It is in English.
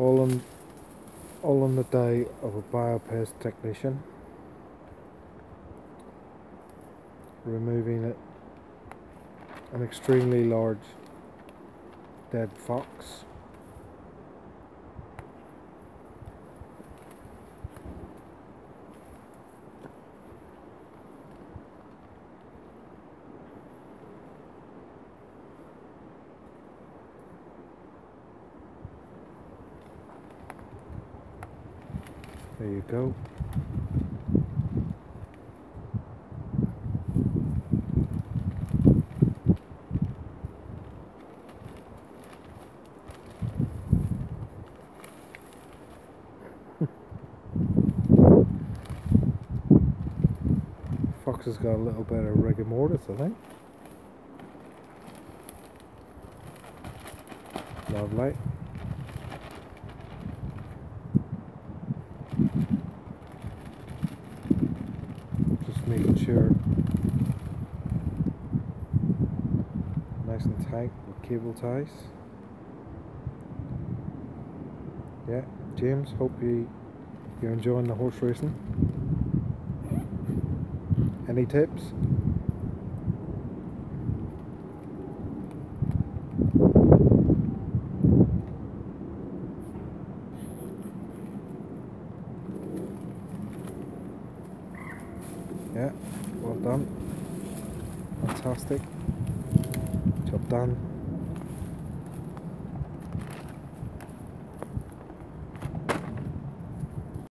all on all on the day of a BioPest technician, removing an extremely large dead fox. There you go. Fox has got a little bit of rigor mortis, I think. Lovely. Just making sure nice and tight with cable ties. Yeah, James, hope you're enjoying the horse racing. Any tips? Yeah, well done. Fantastic. Job done.